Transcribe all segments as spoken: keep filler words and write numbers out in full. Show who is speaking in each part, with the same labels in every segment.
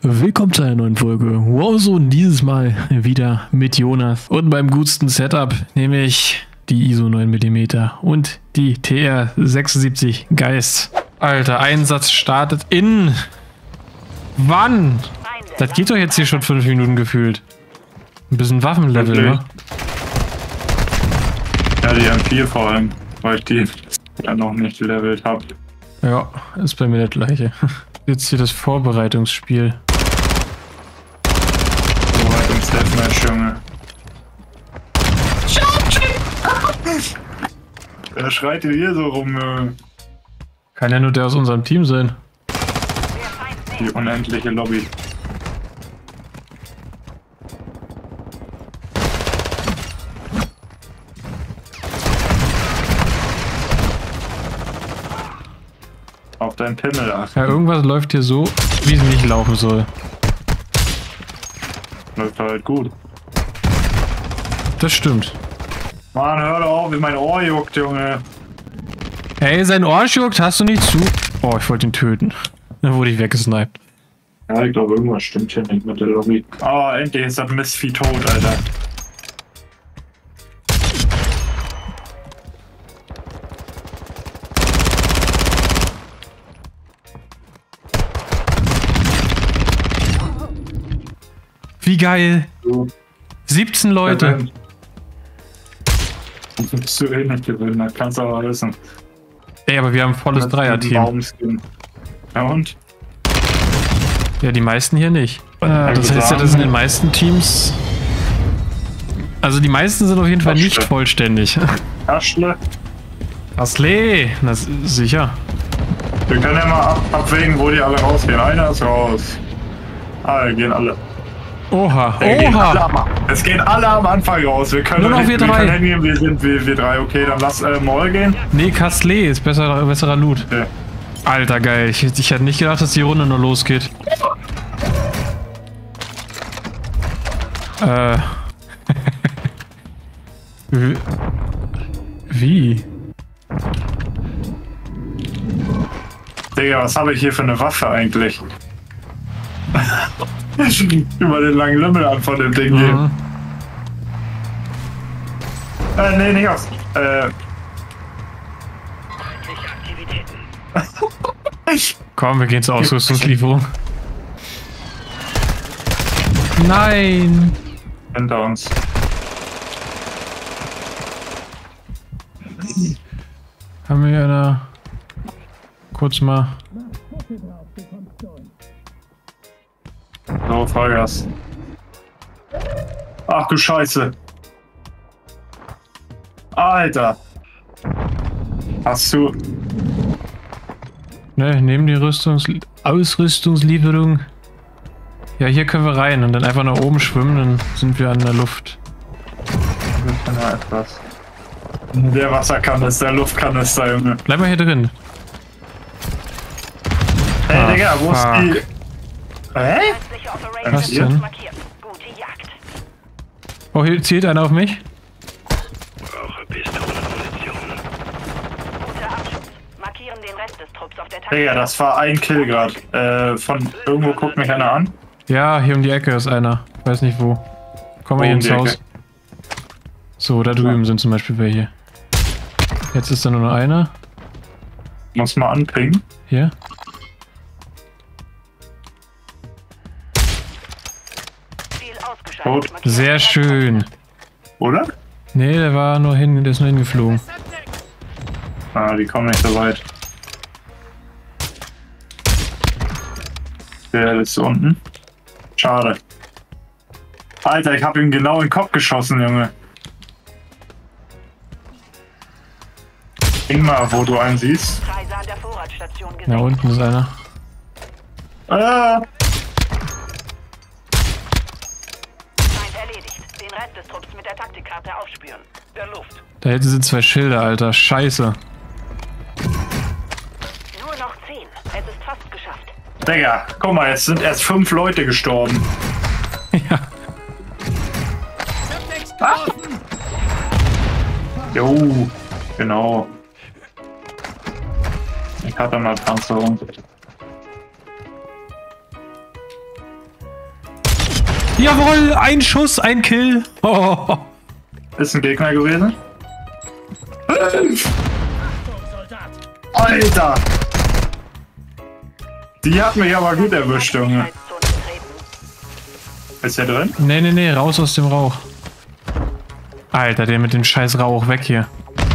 Speaker 1: Willkommen zu einer neuen Folge Warzone, dieses Mal wieder mit Jonas und beim gutsten Setup, nämlich die I S O neun Millimeter und die T R sechsundsiebzig Geist. Alter, Einsatz startet in... Wann? Das geht doch jetzt hier schon fünf Minuten gefühlt. Ein bisschen Waffenlevel, ne?
Speaker 2: Ja, die M vier vor allem, weil ich die ja noch nicht gelevelt habe.
Speaker 1: Ja, ist bei mir das gleiche. Jetzt hier das Vorbereitungsspiel.
Speaker 2: Vorbereitungs-Deathmatch, Junge. Wer schreit hier so rum, Junge?
Speaker 1: Kann ja nur der aus unserem Team sein.
Speaker 2: Die unendliche Lobby. Auf deinen Pimmel achten.
Speaker 1: Ja, irgendwas läuft hier so, wie es nicht laufen soll.
Speaker 2: Läuft halt gut.
Speaker 1: Das stimmt.
Speaker 2: Mann, hör doch auf, wie mein Ohr juckt, Junge.
Speaker 1: Hey, sein Ohr juckt, hast du nicht zu? Oh, ich wollte ihn töten. Dann wurde ich weggesniped.
Speaker 2: Ja, ich glaube, irgendwas stimmt hier nicht mit der Lobby. Oh, endlich ist das Mistvieh tot, Alter.
Speaker 1: Wie geil. siebzehn Leute.
Speaker 2: Du bist du eh nicht gewinnen, das kannst du aber wissen.
Speaker 1: Ey, aber wir haben ein volles Dreier-Team.
Speaker 2: Ja und?
Speaker 1: Ja, die meisten hier nicht. Äh, das heißt ja, dass in den meisten Teams... Also die meisten sind auf jeden Fall nicht vollständig.
Speaker 2: Aschle.
Speaker 1: Asle, das ist sicher.
Speaker 2: Wir können ja mal ab abwägen, wo die alle rausgehen. Einer ist raus. Ah, wir gehen alle.
Speaker 1: Oha,
Speaker 2: Wir gehen alle
Speaker 1: oha!
Speaker 2: am, es gehen alle am Anfang raus. Wir können
Speaker 1: Nur noch
Speaker 2: nicht,
Speaker 1: wir
Speaker 2: wir
Speaker 1: drei.
Speaker 2: können hingehen, wir sind wir, wir drei. Okay, dann lass äh, Moll gehen.
Speaker 1: Nee, Kastle ist besser, besserer Loot.
Speaker 2: Okay.
Speaker 1: Alter, geil. Ich, ich hätte nicht gedacht, dass die Runde nur losgeht. Äh. Wie?
Speaker 2: Digga, was habe ich hier für eine Waffe eigentlich? Über den langen Lümmel an von dem Ding hier.
Speaker 1: Mhm.
Speaker 2: Äh, nee, nicht aus. Äh.
Speaker 1: Komm, wir gehen zur Ausrüstungslieferung. Nein!
Speaker 2: Hinter uns.
Speaker 1: Haben wir ja da kurz mal...
Speaker 2: So, Vollgas. Ach du Scheiße. Alter. Hast du...
Speaker 1: Ne, nehmen die Rüstungs Ausrüstungslieferung. Ja, hier können wir rein und dann einfach nach oben schwimmen, dann sind wir an der Luft.
Speaker 2: Etwas. Der Wasserkanister, der Luftkanister, Junge.
Speaker 1: Bleib mal hier drin.
Speaker 2: Hey,
Speaker 1: Ah,
Speaker 2: Digga, wo ist die... Hä?
Speaker 1: Was denn? Oh, hier zielt einer auf mich.
Speaker 2: Digga, das war ein Kill gerade. Äh, von irgendwo guckt mich einer an.
Speaker 1: Ja, hier um die Ecke ist einer. Ich weiß nicht wo. Komm mal
Speaker 2: Wo
Speaker 1: hier
Speaker 2: um
Speaker 1: ins
Speaker 2: die
Speaker 1: Haus.
Speaker 2: Ecke?
Speaker 1: So, da drüben sind zum Beispiel welche. Jetzt ist da nur noch einer.
Speaker 2: Muss mal anpingen.
Speaker 1: Hier.
Speaker 2: Tot.
Speaker 1: Sehr schön.
Speaker 2: Oder?
Speaker 1: Nee, der war nur hin, der ist nur hingeflogen.
Speaker 2: Ah, die kommen nicht so weit. Der ist unten. Schade. Alter, ich hab ihm genau in den Kopf geschossen, Junge. Ding mal, wo du einen siehst.
Speaker 1: Da unten ist einer.
Speaker 2: Ah!
Speaker 1: Da hinten sind zwei Schilder, Alter. Scheiße.
Speaker 3: Nur noch zehn. Es ist fast geschafft.
Speaker 2: Digga, guck mal, jetzt sind erst fünf Leute gestorben.
Speaker 1: Ja.
Speaker 2: Ah. Jo, genau. Ich hatte mal Panzerung.
Speaker 1: Jawohl, ein Schuss, ein Kill. Oh.
Speaker 2: Ist ein Gegner gewesen. Alter! Die hat mich aber gut erwischt, Junge. Ist der drin?
Speaker 1: Nee, nee, nee, raus aus dem Rauch. Alter, der mit dem scheiß Rauch, weg hier.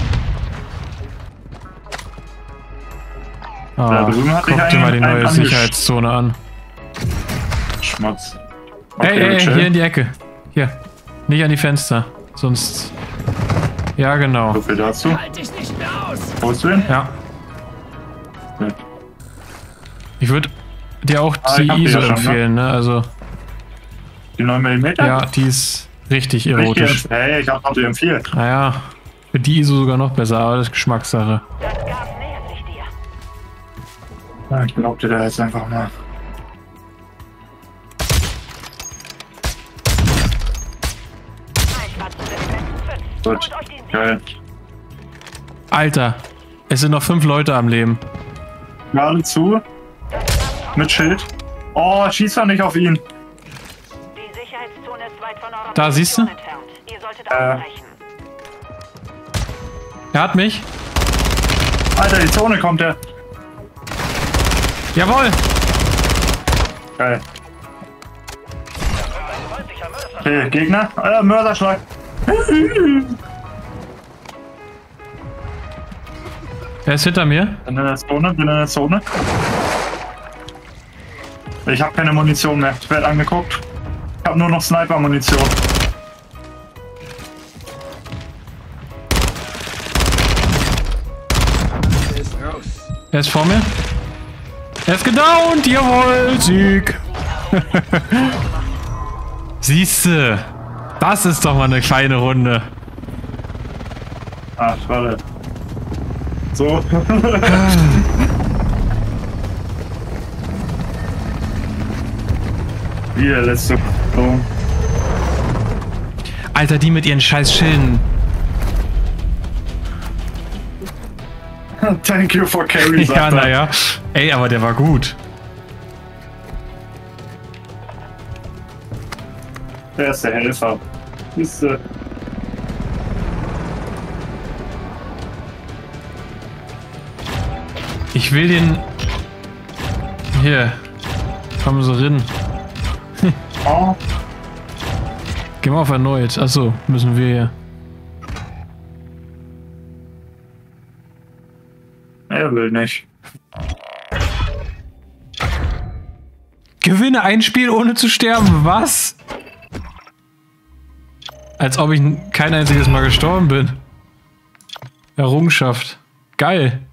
Speaker 2: Da
Speaker 1: Oh,
Speaker 2: drüben hatte
Speaker 1: guck
Speaker 2: ich
Speaker 1: dir mal die
Speaker 2: einen-
Speaker 1: neue
Speaker 2: einen angesch-
Speaker 1: Sicherheitszone an.
Speaker 2: Schmutz.
Speaker 1: Ey,
Speaker 2: Okay,
Speaker 1: ey,
Speaker 2: chill.
Speaker 1: hier in die Ecke. Hier. Nicht an die Fenster. Sonst... Ja, genau.
Speaker 2: So viel dazu. Wo ist du denn?
Speaker 1: Ja.
Speaker 2: Ja.
Speaker 1: Ich würde dir auch
Speaker 2: Ah,
Speaker 1: die
Speaker 2: ich hab die
Speaker 1: I S O
Speaker 2: ja schon, ne?
Speaker 1: empfehlen, ne? Also,
Speaker 2: Die neun Millimeter?
Speaker 1: ja, die ist richtig
Speaker 2: Richtig.
Speaker 1: erotisch.
Speaker 2: Hey, ich hab noch die empfiehlt.
Speaker 1: Naja, für die I S O sogar noch besser, aber das ist Geschmackssache.
Speaker 3: Das Gas nähert sich dir.
Speaker 2: Ja, ich glaub dir da jetzt einfach mal.
Speaker 3: Ein Spatzen sind die letzten fünf.
Speaker 2: Gut.
Speaker 3: Holt euch den Sieg.
Speaker 2: Geil.
Speaker 1: Alter, es sind noch fünf Leute am Leben.
Speaker 2: Gerade zu. Mit Schild. Oh, schieß doch nicht auf ihn.
Speaker 3: Die Sicherheitszone ist weit von eurer
Speaker 1: Da, siehst du?
Speaker 3: Position entfernt. Ihr solltet
Speaker 2: Äh.
Speaker 3: ausbrechen.
Speaker 1: Er hat mich.
Speaker 2: Alter, die Zone kommt der.
Speaker 1: Jawohl.
Speaker 2: Geil. Okay, Gegner. Alter, Mörserschlag.
Speaker 1: Er ist hinter mir.
Speaker 2: Bin in der Zone, bin in der Zone. Ich habe keine Munition mehr. Ich werde angeguckt. Ich habe nur noch Sniper-Munition.
Speaker 1: Er ist vor mir. Er ist gedownt. Jawohl, Sieg. Siehste. Das ist doch mal eine feine Runde.
Speaker 2: Ah, warte. So. Wie der letzte. So.
Speaker 1: Alter, die mit ihren scheiß Schilden.
Speaker 2: Thank you for carry, sagt
Speaker 1: Ja,
Speaker 2: er.
Speaker 1: naja. Ey, aber der war gut.
Speaker 2: Der ist der Helfer. Ist, äh,
Speaker 1: Ich will den... Hier. Komm so rein.
Speaker 2: oh.
Speaker 1: Gehen wir auf erneut. Achso, müssen wir hier.
Speaker 2: Er will nicht.
Speaker 1: Gewinne ein Spiel ohne zu sterben. Was? Als ob ich kein einziges Mal gestorben bin. Errungenschaft. Geil.